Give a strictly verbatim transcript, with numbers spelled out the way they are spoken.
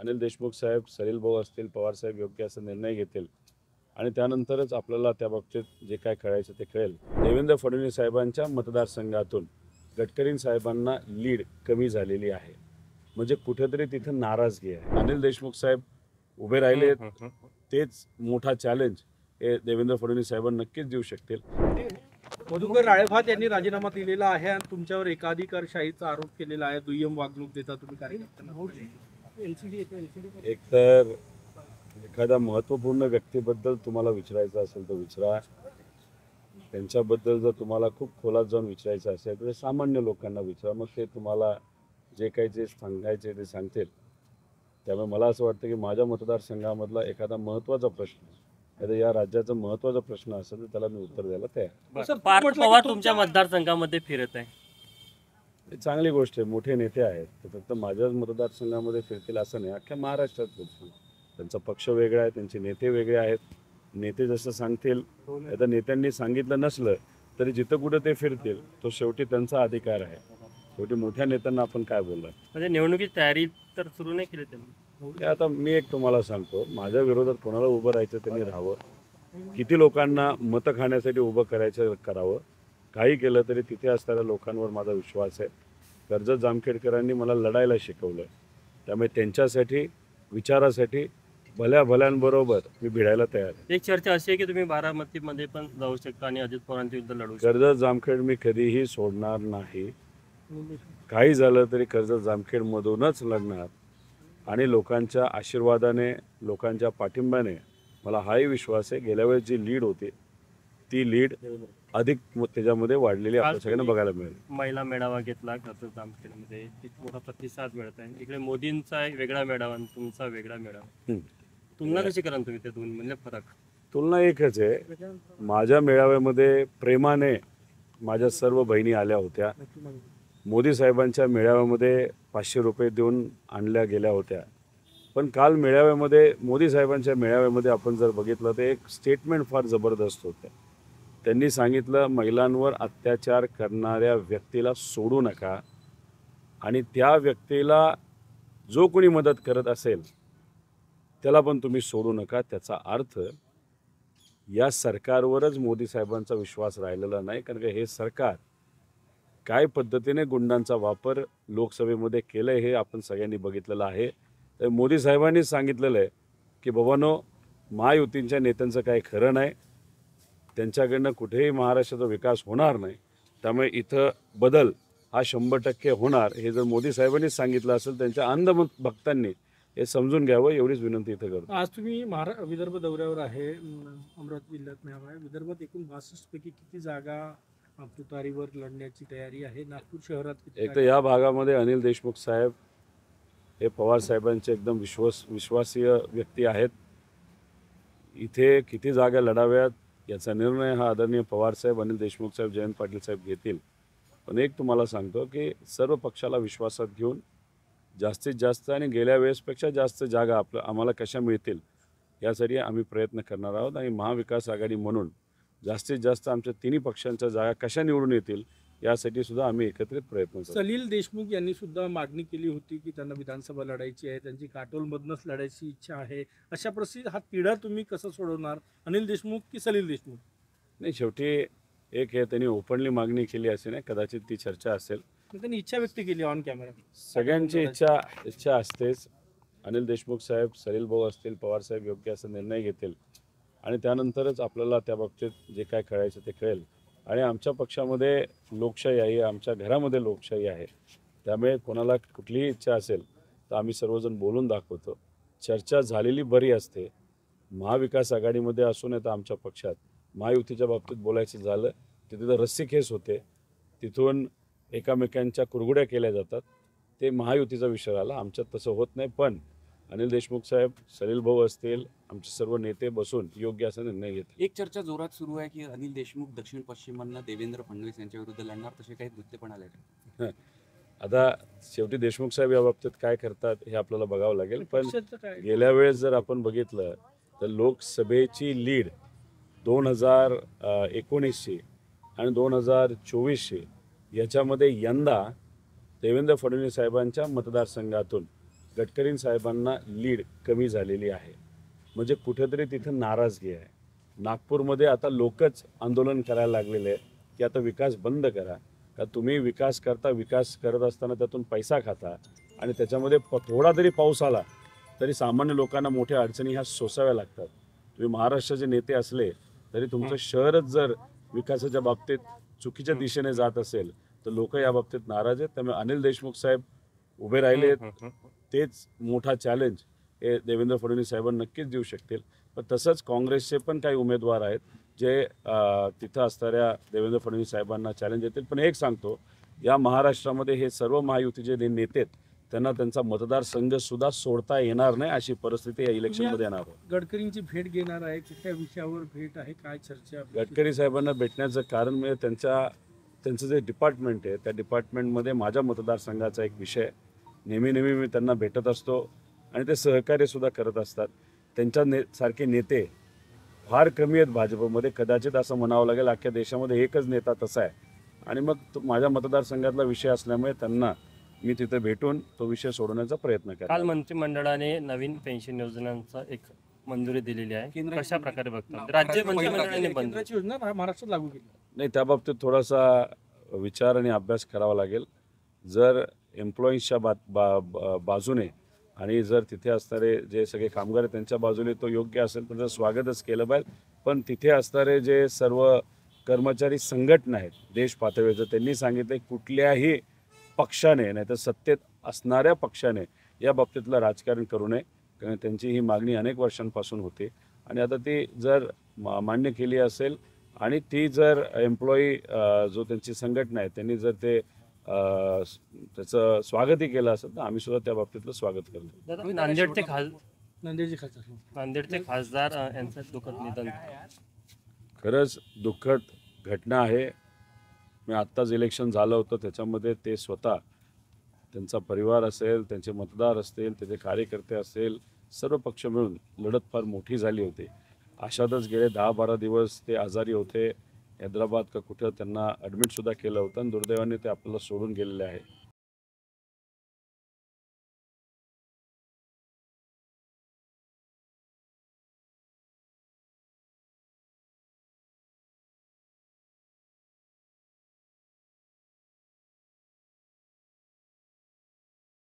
अनिल देशमुख साहेब, सलील भाऊ असतील, पवार साहेब योग्य असा निर्णय घेतील आणि त्यानंतरच आपल्याला त्या बाबतीत जे काय कळायचं ते कळेल. देवेंद्र फडणवीस साहेबांच्या मतदारसंघातून गडकरी साहेबांना लीड कमी झालेली आहे, म्हणजे कुठेतरी तिथं नाराजगी आहे. अनिल देशमुख साहेब उभे राहिले, तेच मोठा चॅलेंज हे देवेंद्र फडणवीस साहेबांना नक्कीच देऊ शकतील. मधुकर राळेभात यांनी राजीनामा दिलेला आहे आणि तुमच्यावर एकाधिकारशाहीचा आरोप केलेला आहे. दुय्यम वागणूक देता तुम्ही कार्यकर्त्यांना. एक तर एखाद्या महत्त्वपूर्ण व्यक्तीबद्दल तुम्हाला विचारायचं असेल तर विचारा. त्यांच्याबद्दल जर तुम्हाला खूप खोलात जाऊन विचारायचं असेल तर सामान्य लोकांना विचारा, मग ते तुम्हाला जे काही जे सांगायचे ते सांगतील. त्यामुळे मला असं वाटतं की माझ्या मतदारसंघामधला एखादा महत्त्वाचा प्रश्न, आता या राज्याचा महत्त्वाचा प्रश्न असेल तर त्याला मी उत्तर द्यायला तयार. पार्थ पवार तुमच्या मतदारसंघामध्ये फिरत आहे, ही चांगली गोष्ट आहे. मोठे नेते आहेत, ते फक्त माझ्याच मतदारसंघामध्ये फिरतील असं नाही, अख्ख्या महाराष्ट्रात फिरतील. त्यांचा पक्ष वेगळा आहे, त्यांचे नेते वेगळे आहेत. नेते जसं सांगतील, आता नेत्यांनी सांगितलं नसलं तरी जिथं कुठं ते फिरतील तो शेवटी त्यांचा अधिकार आहे. शेवटी मोठ्या नेत्यांना आपण काय बोलणार. म्हणजे निवडणुकीची तयारी तर सुरू नाही केली त्यांनी. हे आता मी एक तुम्हाला सांगतो, माझ्या विरोधात कोणाला उभं राहायचं त्यांनी राहावं, किती लोकांना मतं खाण्यासाठी उभं करायचं करावं. काही केलं तरी तिथे असणाऱ्या लोकांवर माझा विश्वास आहे. कर्जत जामखेडकरांनी मला लढायला शिकवलं, त्यामुळे त्यांच्यासाठी विचारासाठी भल्या भल्यांबरोबर मी भिडायला तयार आहे. एक चर्चा अशी आहे की तुम्ही बारामतीमध्ये पण जाऊ शकता आणि अजित पवारांच्या विरुद्ध लढू शकता. कर्जत जामखेड मी कधीही सोडणार नाही. काही झालं तरी कर्जत जामखेडमधूनच लढणार आणि लोकांच्या आशीर्वादाने, लोकांच्या पाठिंब्याने मला हाही विश्वास आहे. गेल्या वेळेस जी लीड होती ती लीड अधिक त्याच्यामध्ये वाढलेली आपल्या सगळ्यांना बघायला मिळेल. महिला मेळावा घेतला कर्जत जामखेडमध्ये, मोठा प्रतिसाद मिळत आहे. इकडे मोदींचा एक वेगळा मेळावा आणि तुमचा वेगळा मेळावा. तुलना कशी करा तुम्ही त्या दोन म्हणजे फरक? तुलना एकच आहे. माझ्या मेळाव्यामध्ये प्रेमाने माझ्या सर्व बहिणी आल्या होत्या. मोदी साहेबांच्या मेळाव्यामध्ये पाचशे रुपये देऊन आणल्या गेल्या होत्या. पण काल मेळाव्यामध्ये, मोदी साहेबांच्या मेळाव्यामध्ये आपण जर बघितलं तर एक स्टेटमेंट फार जबरदस्त होतं. त्यांनी सांगितलं, महिलांवर अत्याचार करणाऱ्या व्यक्तीला सोडू नका आणि त्या व्यक्तीला जो कोणी मदत करत असेल त्याला पण तुम्ही सोडू नका. त्याचा अर्थ या सरकारवरच मोदी साहेबांचा विश्वास राहिलेला नाही, कारण का हे सरकार काय पद्धतीने गुंडांचा वापर लोकसभेमध्ये केलं आहे हे आपण सगळ्यांनी बघितलेलं आहे. तर मोदी साहेबांनी सांगितलेलं आहे की बाबांनो, महायुतींच्या नेत्यांचं काही खरं नाही, त्यांच्याकडनं कुठेही महाराष्ट्राचा विकास होणार नाही, त्यामुळे इथं बदल हा शंभर टक्के होणार. हे जर मोदी साहेबांनीच सांगितलं असेल, त्यांच्या अंध भक्तांनी हे समजून घ्यावं, एवढीच विनंती इथं करतो. आज तुम्ही महारा विदर्भ दौऱ्यावर आहे, अमरावती जिल्ह्यात नाव आहे. विदर्भात एकूण बासष्ट पैकी किती जागा तुतारीवर लढण्याची तयारी आहे? नागपूर शहरात किती? एक तर या भागामध्ये अनिल देशमुख साहेब हे पवार साहेबांचे एकदम विश्वास विश्वासीय व्यक्ती आहेत. इथे किती जागा लढाव्यात याचा निर्णय हा आदरणीय पवार साहेब, अनिल देशमुख साहेब, जयंत पाटील साहेब घेतील. पण एक तुम्हाला सांगतो की सर्व पक्षाला विश्वासात घेऊन जास्तीत जास्त आणि गेल्या वेळेसपेक्षा जास्त जागा आपलं आम्हाला कशा मिळतील यासाठी आम्ही प्रयत्न करणार आहोत. आणि महाविकास आघाडी म्हणून जास्तीत जास्त आमच्या तिन्ही पक्षांच्या जागा कशा निवडून येतील यासाठी सुद्धा आम्ही एकत्रित प्रयत्न करू. सलील देशमुख यांनी सुद्धा मागणी केली होती की त्यांना विधानसभा लढायची आहे, त्यांची काटोलमधनंच लढायची इच्छा आहे. अशा परिस्थितीत हा तिढा तुम्ही कसं सोडवणार? अनिल देशमुख की सलील देशमुख? नाही, शेवटी एक हे त्यांनी ओपनली मागणी केली असे नाही, कदाचित ती चर्चा असेल. त्यांनी इच्छा व्यक्त केली ऑन कॅमेरा. सगळ्यांची इच्छा इच्छा असतेच. अनिल देशमुख साहेब, सलील भाऊ असतील, पवार साहेब योग्य असा निर्णय घेतील आणि त्यानंतरच आपल्याला त्या बाबतीत जे काय कळायचं ते कळेल. आणि आमच्या पक्षामध्ये लोकशाही आहे, आमच्या घरामध्ये लोकशाही आहे, त्यामुळे कोणाला कुठलीही इच्छा असेल तर आम्ही सर्वजण बोलून दाखवतो. चर्चा झालेली बरी असते. महाविकास आघाडीमध्ये असून तर आमच्या पक्षात महायुतीच्या बाबतीत बोलायचं झालं तिथे तर रस्सीखेच होते, तिथून एकामेकांच्या कुरघुड्या केल्या जातात. ते महायुतीचा विषय आला. आमच्यात तसं होत नाही. पण अनिल देशमुख साहेब, सलील भाऊ असतील, आमचे सर्व नेते बसून योग्य असा निर्णय घेतील. एक चर्चा जोरात सुरू आहे की अनिल देशमुख दक्षिण पश्चिमांना देवेंद्र फडणवीस यांच्या विरुद्ध लढणार, तसे काही वृत्ते पण आले का? आता शेवटी देशमुख साहेब या बाबतीत काय करतात हे आपल्याला बघावं लागेल. पण गेल्या वेळेस जर आपण बघितलं तर लोकसभेची लीड दोन हजार एकोणीसशे आणि दोन हजार चोवीसशे याच्यामध्ये यंदा देवेंद्र फडणवीस साहेबांच्या मतदारसंघातून गडकरी साहेबांना लीड कमी झालेली आहे. म्हणजे कुठेतरी तिथं नाराजगी आहे. नागपूरमध्ये आता लोकच आंदोलन करायला लागलेले आहे की आता विकास बंद करा. का तुम्ही विकास करता, विकास करत असताना त्यातून पैसा खाता आणि त्याच्यामध्ये प थोडा जरी पाऊस आला तरी सामान्य लोकांना मोठ्या अडचणी ह्या सोसाव्या लागतात. तुम्ही महाराष्ट्राचे नेते असले तरी तुमचं शहरच जर विकासाच्या बाबतीत चुकीच्या दिशेने जात असेल तर लोक या बाबतीत नाराज आहेत. त्यामुळे अनिल देशमुख साहेब उभे राहिले तेच मोठा चॅलेंज हे देवेंद्र फडणवीस साहेबांना नक्कीच देऊ शकतील. पण तसंच काँग्रेसचे पण काही उमेदवार आहेत जे तिथं असणाऱ्या देवेंद्र फडणवीस साहेबांना चॅलेंज देतील. पण एक सांगतो, या महाराष्ट्रामध्ये हे सर्व महायुतीचे जे नेते आहेत त्यांना त्यांचा मतदारसंघ सुद्धा सोडता येणार नाही अशी परिस्थिती या इलेक्शनमध्ये येणार आहे. गडकरींची भेट घेणार आहे, कुठल्या विषयावर भेट आहे, काय चर्चा? गडकरी साहेबांना भेटण्याचं कारण म्हणजे त्यांच्या त्यांचं जे डिपार्टमेंट आहे त्या डिपार्टमेंटमध्ये माझ्या मतदारसंघाचा एक विषय नेहमी नेहमी मी त्यांना भेटत असतो आणि ते सहकार्यसुद्धा करत असतात. त्यांच्या ने सारखे नेते फार कमी आहेत भाजपमध्ये. कदाचित असं म्हणावं लागेल अख्ख्या देशामध्ये एकच नेता तसा आहे. आणि मग तो माझ्या मतदारसंघातला विषय असल्यामुळे त्यांना मी तिथे भेटून तो विषय सोडवण्याचा प्रयत्न केला. काल मंत्रिमंडळाने नवीन पेन्शन योजनांचा एक मंजुरी दिलेली आहे. केंद्र- कशा प्रकारे बघतात? राज्य मंत्रिमंडळाने बंद केंद्राची योजना महाराष्ट्रात लागू केली. नाही, त्या बाबतीत थोडासा विचार आणि अभ्यास करावा लागेल. जर एम्प्लॉईजच्या बा बा बा- बाजूने आणि जर तिथे असणारे जे सगळे कामगार आहेत त्यांच्या बाजूने तो योग्य असेल तर त्याचं स्वागतच केलं पाहिजे. पण तिथे असणारे जे सर्व कर्मचारी संघटना आहेत देश पातळीवर त्यांनी सांगितलं कुठल्याही पक्षाने नाही तर सत्तेत असणाऱ्या पक्षाने या बाबतीतलं राजकारण करू नये. कारण त्यांची ही मागणी अनेक वर्षांपासून होती आणि आता ती जर मा मान्य केली असेल आणि ती जर एम्प्लॉई जो त्यांची संघटना आहे त्यांनी जर ते त्याचं स्वागतही केलं असेल तर आम्ही सुद्धा त्या बाबतीतलं स्वागत करतो. दादा, नांदेडचे खास नांदेडचे खासदार नांदेडचे खासदार अ, यांचं दुःखद निधन. खरंच दुःखद घटना आहे. मी आत्ताच इलेक्शन झालं होतं त्याच्यामध्ये ते स्वतः त्यांचा परिवार असेल, त्यांचे मतदार असतील, त्याचे कार्यकर्ते असेल, सर्व पक्ष मिळून लढत फार मोठी झाली होती. अशातच गेले दहा बारा दिवस ते आजारी होते. हैदराबाद का कुठं त्यांना ॲडमिटसुद्धा केलं होतं आणि दुर्दैवाने ते आपल्याला सोडून गेलेले आहे.